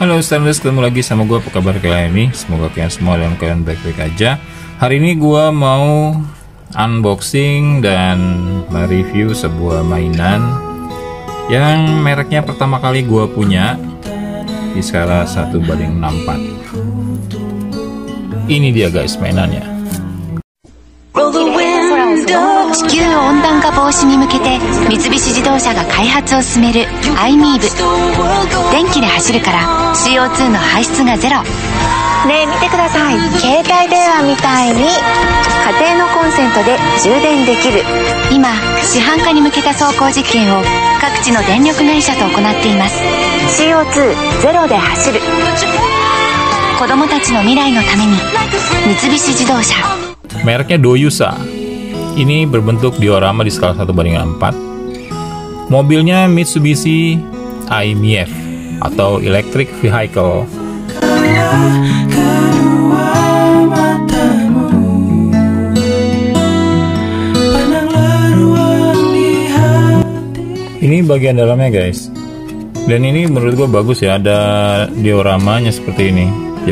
Halo Starlers, ketemu lagi sama gue. Apa kabar kalian ini? Semoga kalian semua dalam keadaan baik-baik aja. Hari ini gue mau unboxing dan mereview sebuah mainan yang mereknya pertama kali gue punya di skala 1:64. Ini dia guys mainannya. 地球温暖化防止に向けて三菱自動車が開発を進める iMeave。 電気で走るから CO2 の排出がゼロ。 ねえ見てください、携帯電話みたいに家庭のコンセントで充電できる。 今市販化に向けた走行実験を各地の電力会社と行っています。 CO2 ゼロで走る。 子供たちの未来のために三菱自動車。 Mereknya Doyusa. Ini berbentuk diorama di skala 1:4. Mobilnya Mitsubishi iMIEV atau Electric Vehicle. Ini bagian dalamnya guys. Dan ini menurut gue bagus ya, ada dioramanya seperti ini.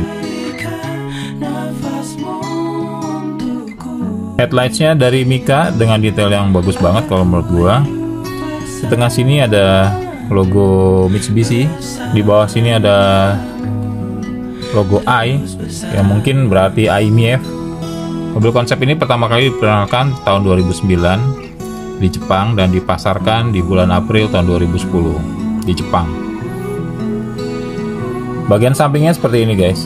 Headlightsnya dari Mika dengan detail yang bagus banget kalau menurut gua. Di tengah sini ada logo Mitsubishi, di bawah sini ada logo I yang mungkin berarti iMIEV. Mobil konsep ini pertama kali diperkenalkan tahun 2009 di Jepang dan dipasarkan di bulan April tahun 2010 di Jepang. Bagian sampingnya seperti ini guys.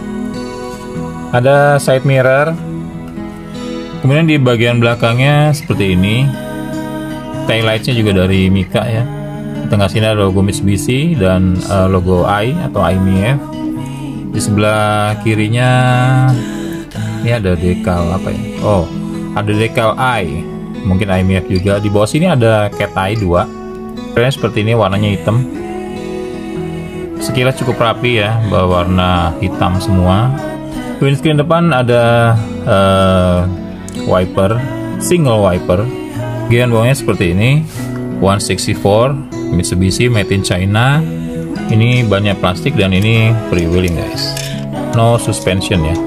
Ada side mirror. Kemudian di bagian belakangnya seperti ini. Taillightsnya juga dari Mika ya. Di tengah sini ada logo Mitsubishi dan logo I atau iMIEV. Di sebelah kirinya ini ada dekal apa ya? Oh, ada dekal I. Mungkin iMIEV juga. Di bawah sini ada cat eye 2. Keren seperti ini, warnanya hitam. Sekilas cukup rapi ya, berwarna hitam semua. Windscreen depan ada wiper, single wiper. Bagian bawahnya seperti ini, 164 Mitsubishi made in China. Ini banyak plastik dan ini freewheeling guys, no suspension ya.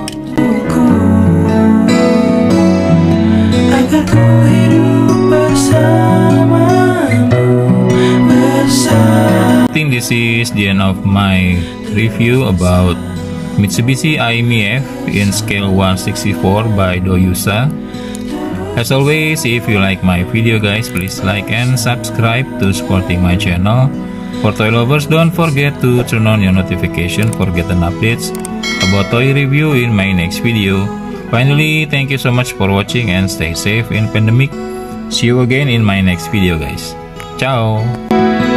I think this is the end of my review about Mitsubishi iMIEV in scale 1/64 by Doyusa. As always, if you like my video guys, please like and subscribe to supporting my channel. For toy lovers, don't forget to turn on your notification for getting updates about toy review in my next video. Finally, thank you so much for watching and stay safe in pandemic. See you again in my next video guys. Ciao!